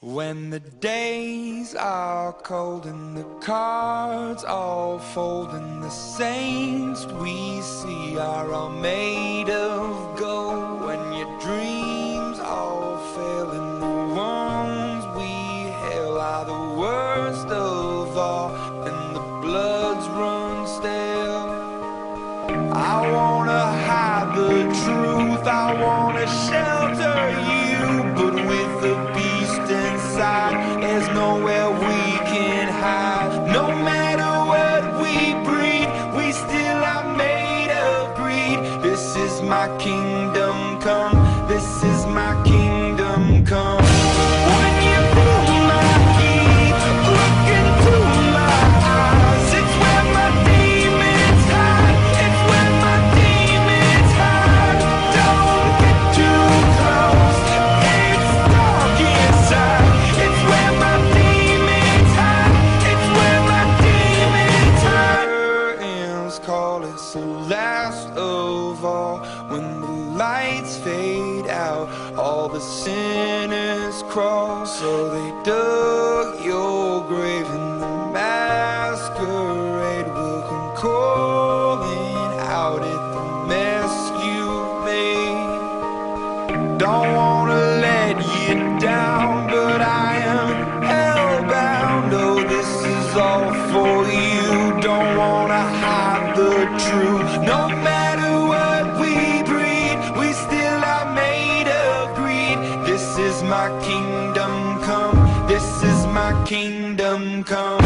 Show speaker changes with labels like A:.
A: When the days are cold and the cards all fold and the saints we see are all made of gold, when your dreams all fail and the ones we hail are the worst of all and the bloods run stale, I wanna hide the truth, I wanna shelter you, but with the beast inside, there's nowhere we can hide. No matter what we breed, we still are made of greed. This is my kingdom come, this is my kingdom come. When you pull my key, look into my eyes, it's where my demons hide, it's where my demons hide. Don't get too close, it's dark inside, it's where my demons hide, it's where my demons hide. Curtains call, it's the last of all. When the lights fade out, all the sinners crawl. So they dug your grave and the masquerade will come calling out at the mess you made. Don't wanna let you down, but I am hellbound. Oh, this is all for you. Don't wanna hide the truth. No matter what we breed, we still are made of greed. This is my kingdom come, this is my kingdom come.